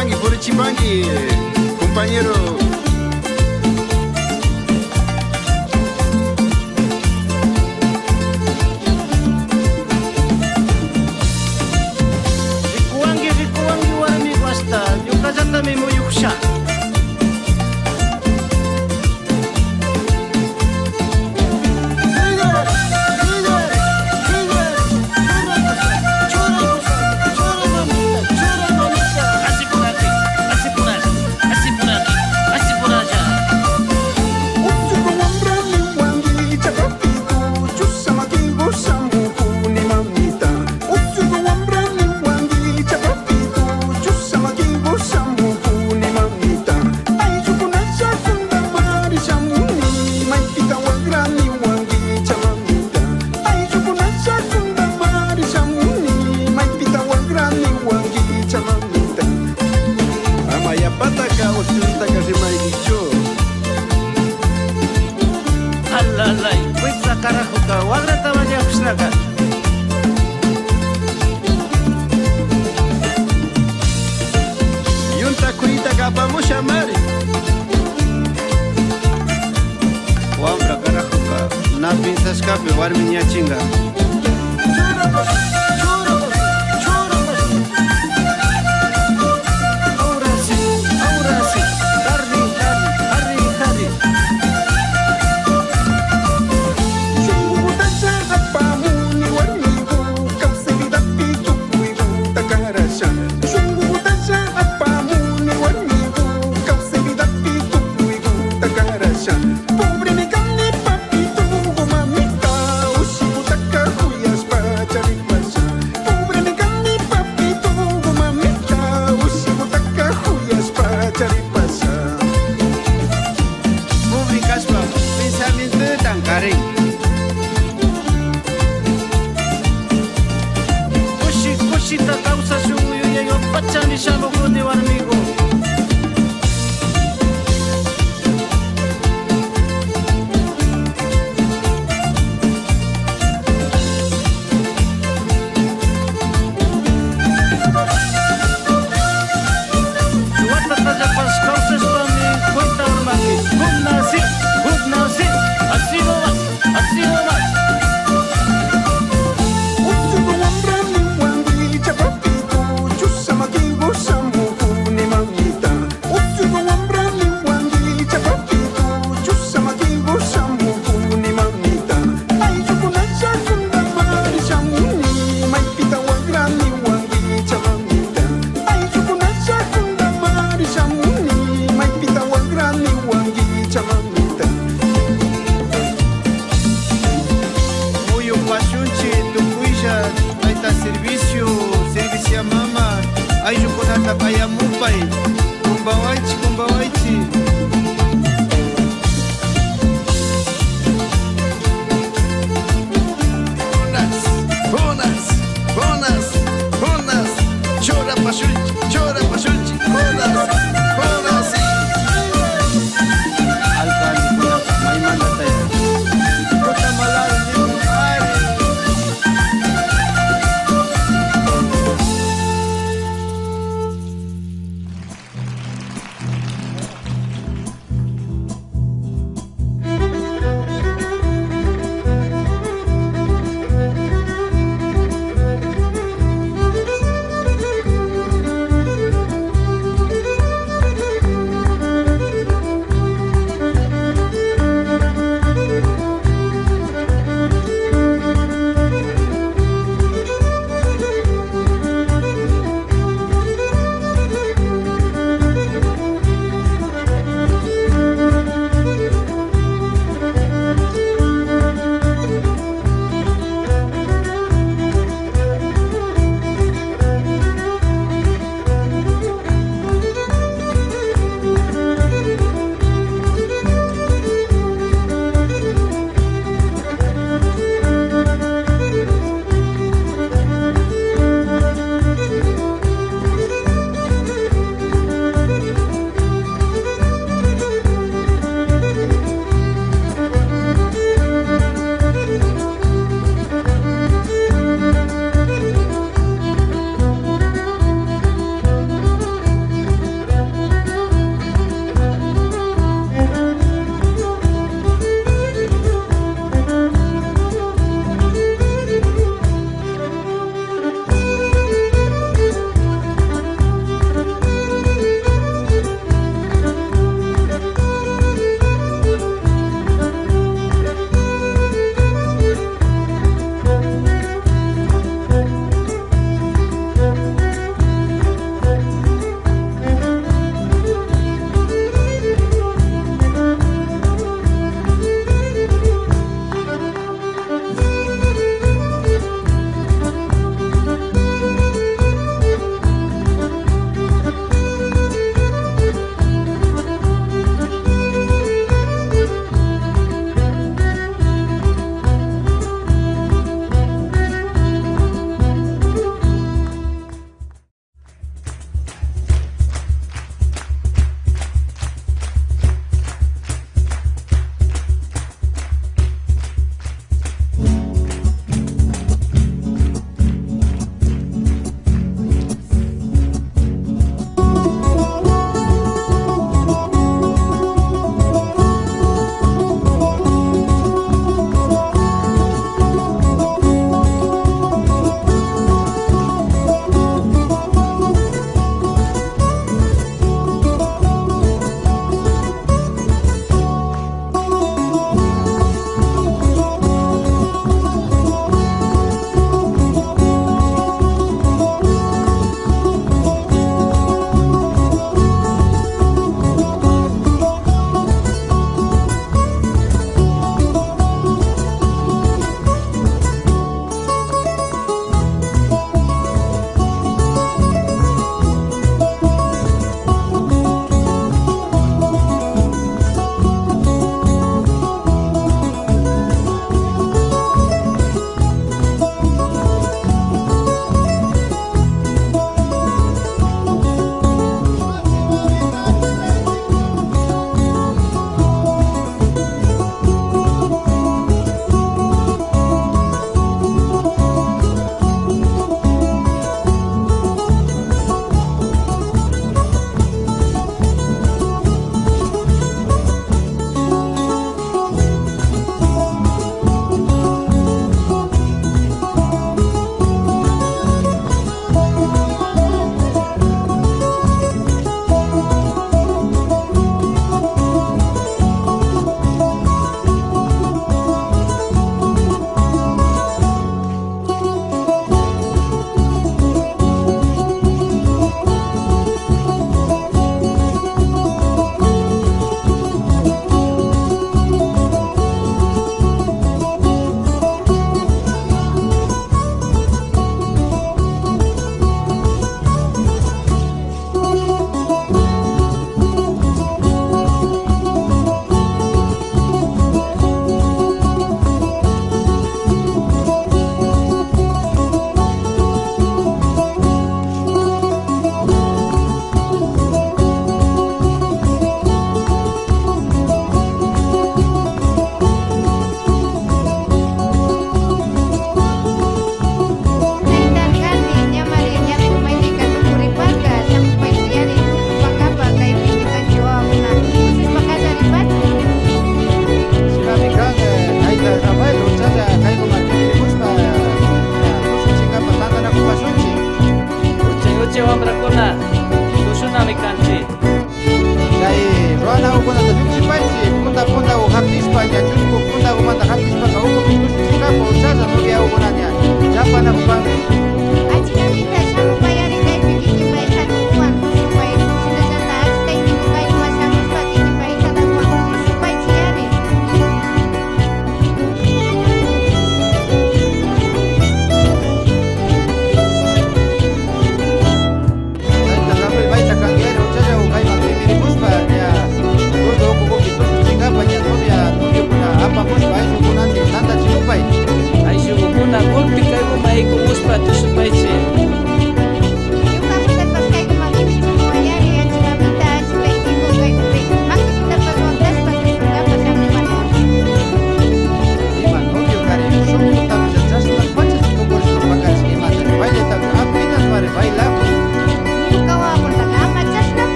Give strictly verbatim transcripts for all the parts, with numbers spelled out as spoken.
Chipangui, por Chipangui, compañero. Rikuwangi, rikuwangi warmi wasta, yukazatami muyuksha. Yunta kurita kapamusha mari. Wambra karajuka, na piensas kape warmi ñachinga. Servicio, servicio mama, ay yo con ata paya mupai, kumbawaichi, kumbawaichi. Bonas, bonas, bonas, bonas, chora pashulchi, chora pashulchi, bonas, bonas. Alcalde, bonas, maimana taya. Kota malal ni ay.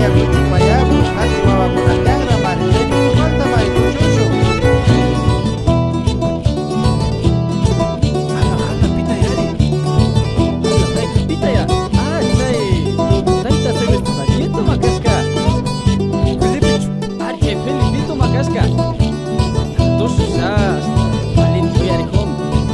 yakuchipayapus hati wawakunallagra mari chaypi falta mari kuchushu. Ala ala pita yari. Ala tayta pita ya. Ah chay tayta Sebastián Nieto makashka. Felipe ah chay Felipito makashka. Tusas alin kuyarihom.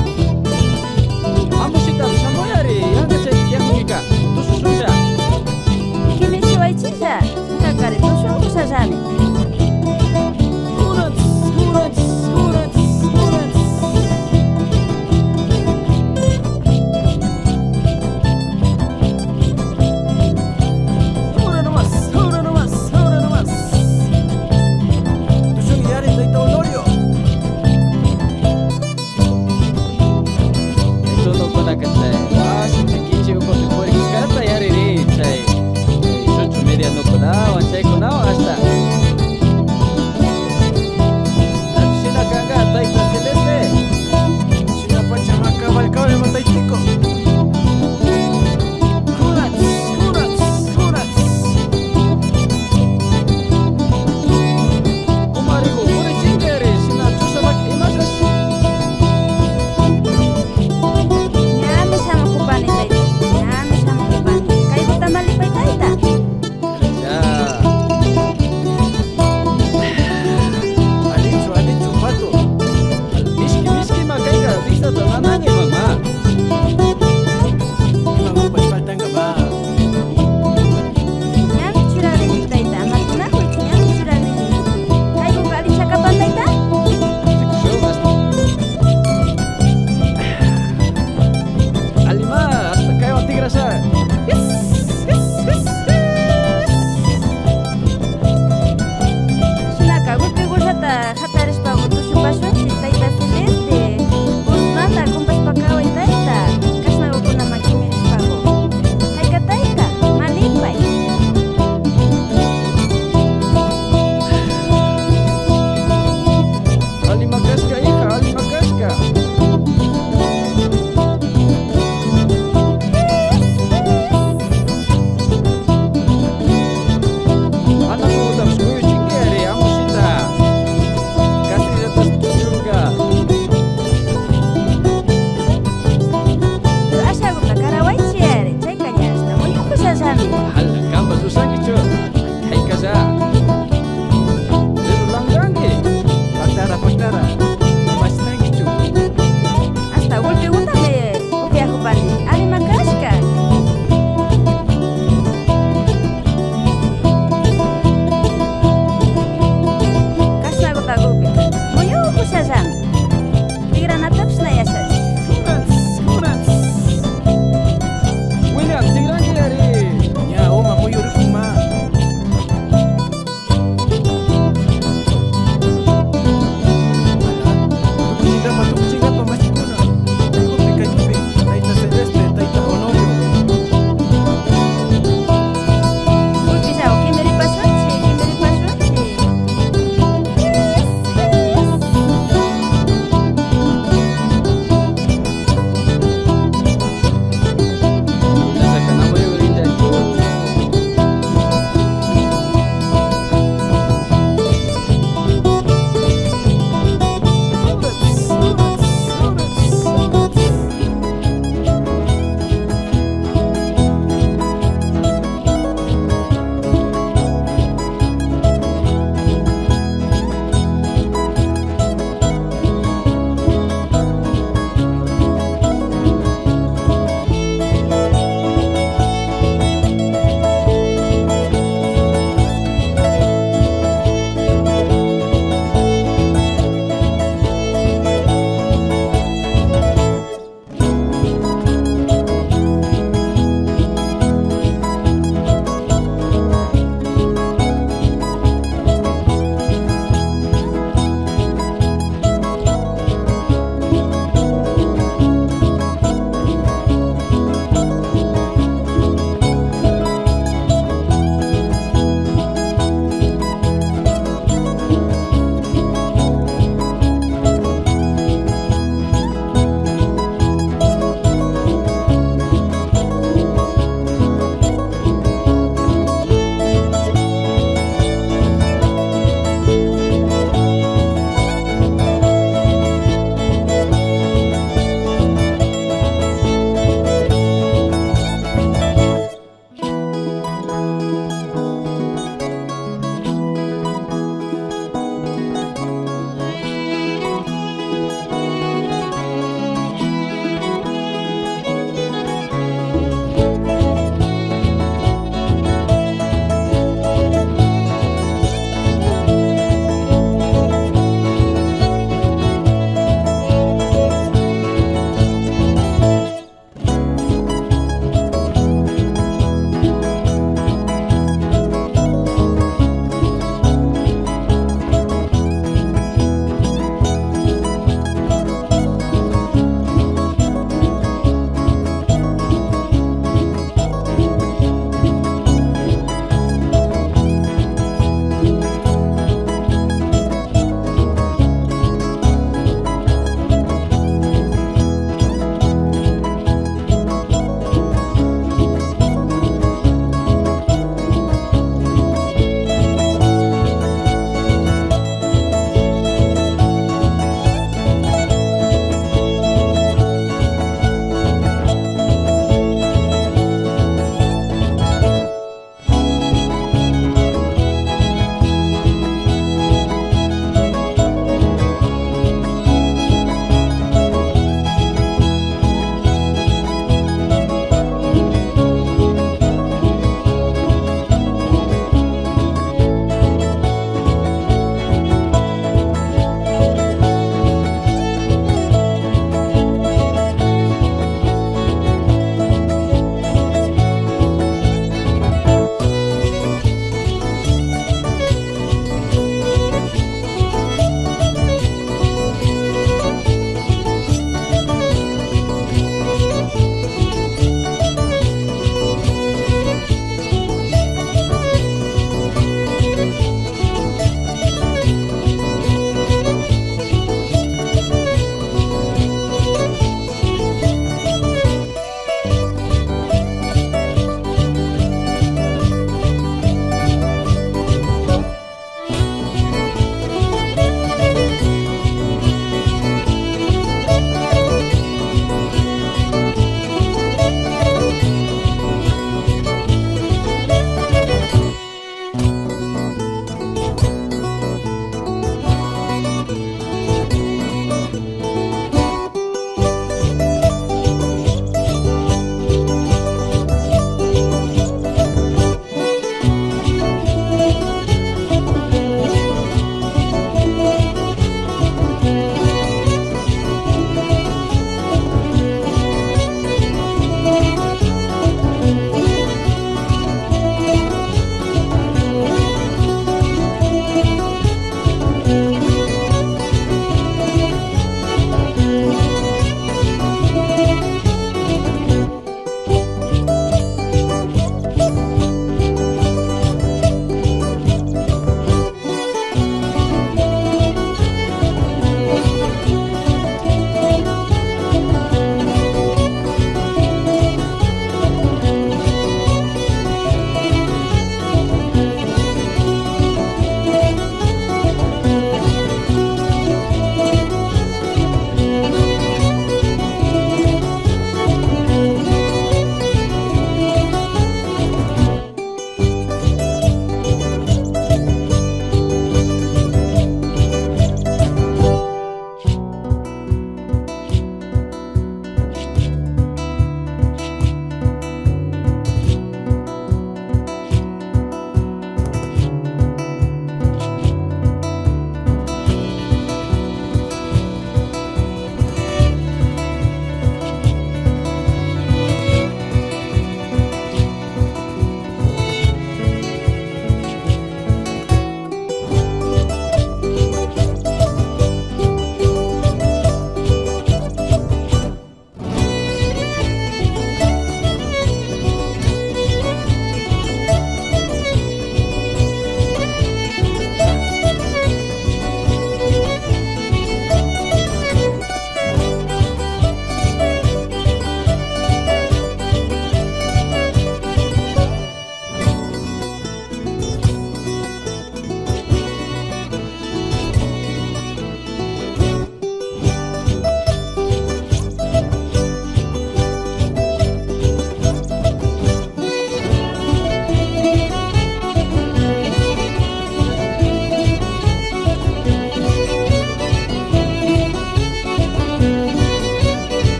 Amushita shamoyari yanga chay tiakujika. Tususha. Kimishiwaychilla kakari tushunkushallani. Urats, urats, urats, urats. Ura nomás, ura nomás, ura nomás. Tushun yari tayta Honorio. Tayta no konaka chay. Wasi chikichi ukopi purikishkata yari ri chay. Shuchu media no kunawan chay kunawan hasta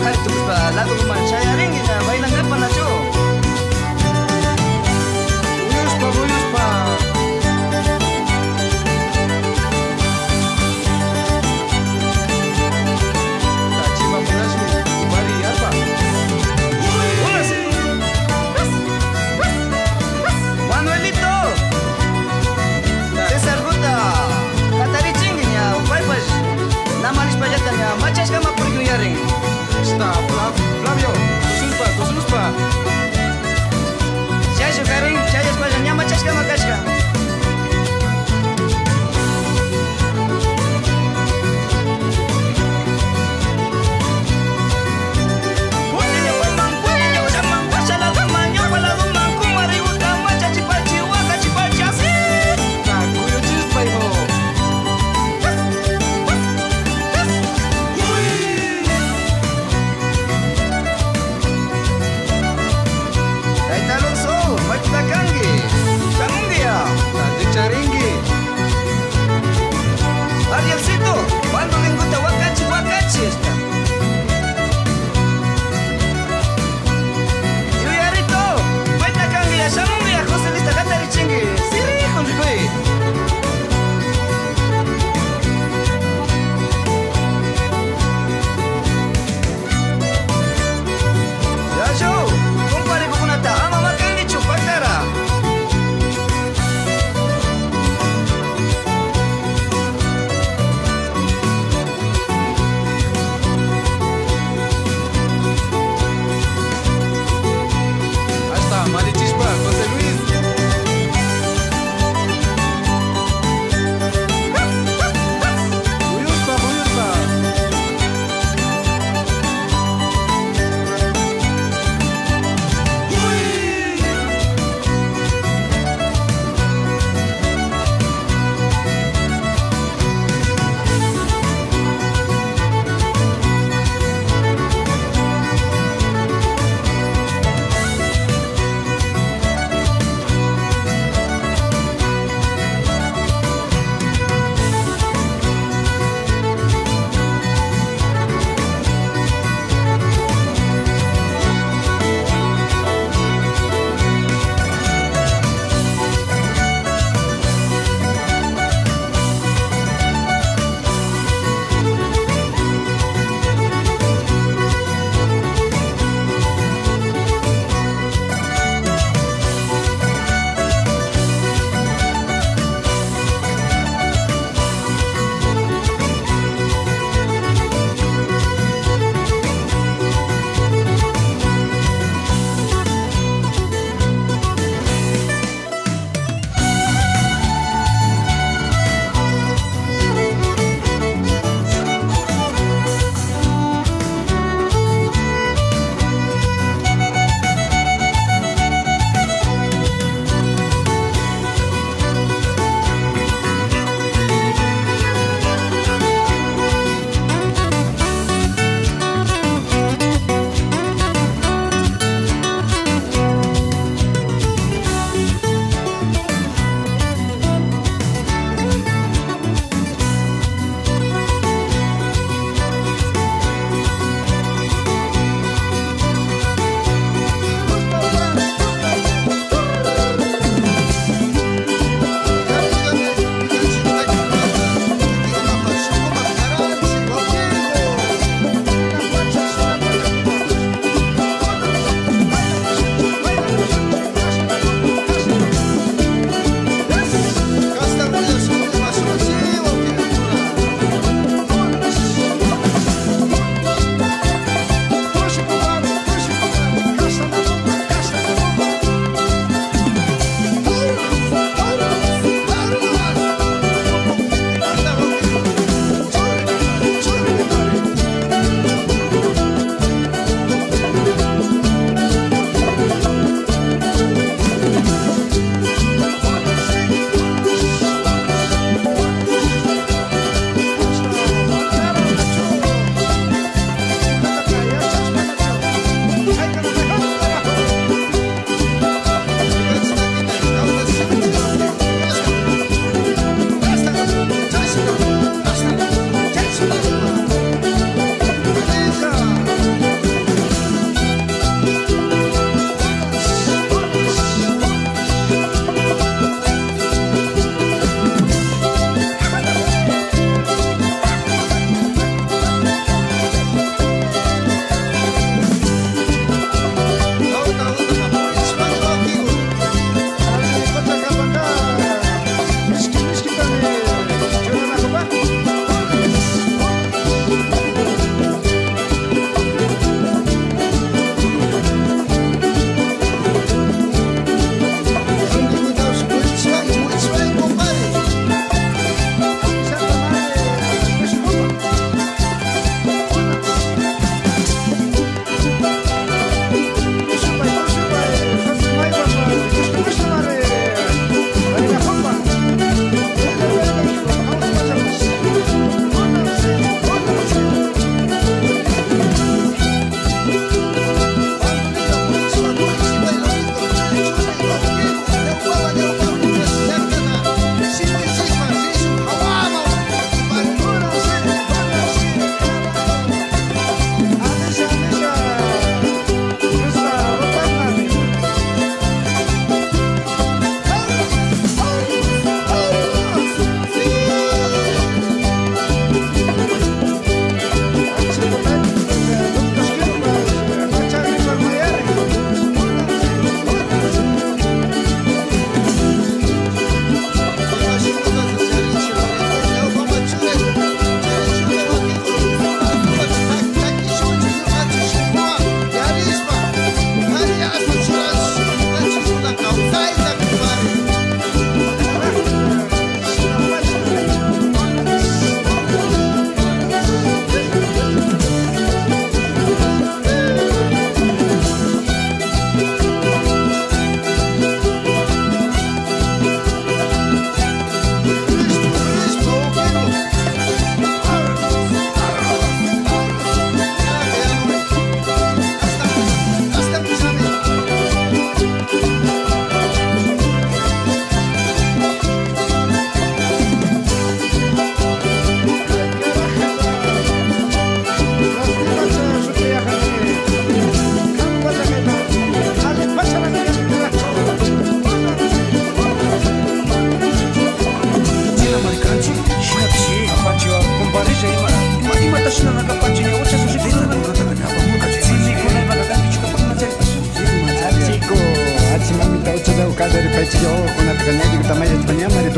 hari tu pa lagu man saya ring na bailang apa na cho. Uyus pa, uyus pa. Tachima Murasmi, Mari apa? Manuelito. Cesar Ruta. Katari chinginya, pai pas. Namalis pajatanya, macas kama pergi yaring. Está, Flavio.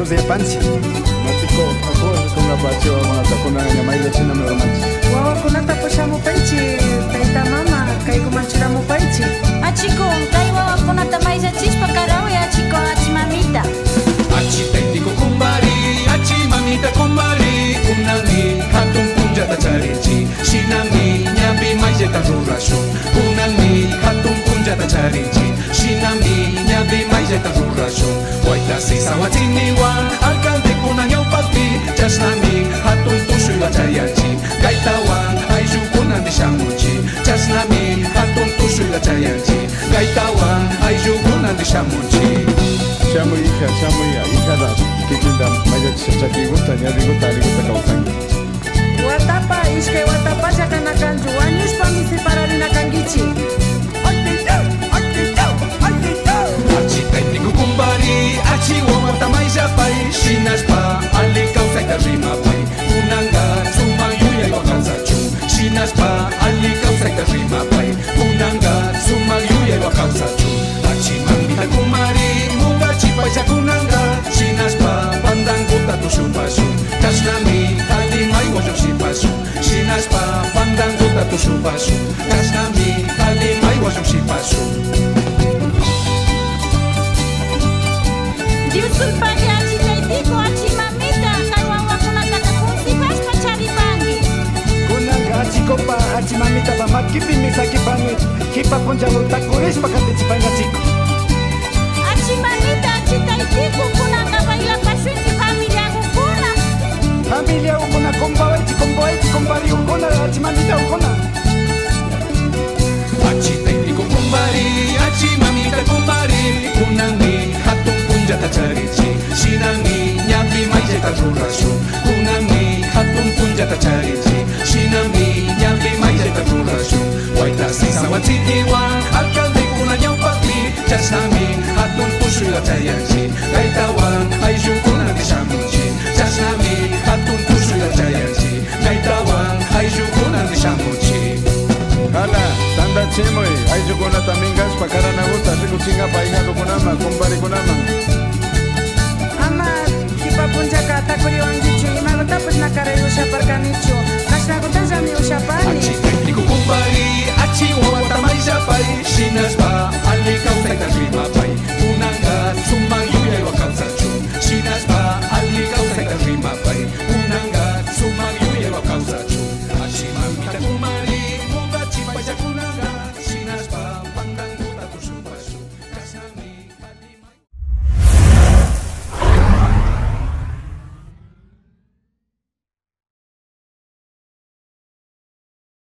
yapansi. Matiko ako kung nabacho mga takuna nga may china mo romance. Wawa kunata po siya mo paichi, taita mama, kay kumanchira mo paichi. Achiko, kay wawa kunata may sa chispa karaw ya chiko achi mamita. Achi taitiko kumbari, achi mamita kumbari, unangi hatun punjata charinchi, shinami nyabi maizeta rurasho, unangi hatun punjata charinchi, shinami nyabi maizeta rurasho, waita sisa watiniwa, alcalde kunanyau papi, jasnami hatun tushu wachayanchi, gaitawan aiju kunan dishamuchi, jasnami hatun tushu wachayanchi, gaitawan aiju kunan dishamuchi. Shamu hija, shamu hija, hija da kikinda maya chachaki gusta, nyari gusta, ari gusta kausangi. Watapa, iskay watapa siya ka nakanju, anyos pa mi separari na kangichi. Achi taitiko kumbari, achi wawata maizapai, shinaspa, ali kausaita rimapai, unanga suma yuya wakansachu, shinaspa, ali kausaita rimapai, unanga suma yuya wakansachu, achi mamita kumari, muga chipa kunanga, shinaspa, pandang kota tushupasu, kasnami, ali mai wajok sipasu, shinaspa, pandang kota tushupasu, kasnami, ali mai wajok sipasu. Diusul pagi achi taitiko achi mamita, kay wawa kunata kakunsi pas pachari bangi. Kunanga achi kopa, achi mamita pa makipi misaki pani, kipa punjalo takuris pakate chipanga chiko. Achi mamita, achi taitiko kunanga baila pasuiti familia gukuna. Familia ukuna kompa wechi, kompa wechi, kompari ukuna, achi mamita ukuna. Achi taitiko kumbari, achi mamita kumbari, kunangi hatun punjata charichi, shinangi nyabi maizeta rurasho, kunangi hatun punjata charichi, shinangi nyabi maizeta rurasho, waita sisa watiniwa, alcalde kunanyau papi, jasnami hatun tushu wachayanchi, gaitawan aiju kunan dishamuchi, jasnami hatun tushu wachayanchi, gaitawan aiju kunan dishamuchi. Hala, tanda chimoy, aiju kuna tamingas pakarana gusta, riku chinga pa hija kunama, kumbari kunama. Ama, kipa punja ka takuri wangichu, imago tapos nakara yusha parkanichu, kasna gutan jami yusha pani. Achi taitiko kumbari, achi wawata maizapai, shinas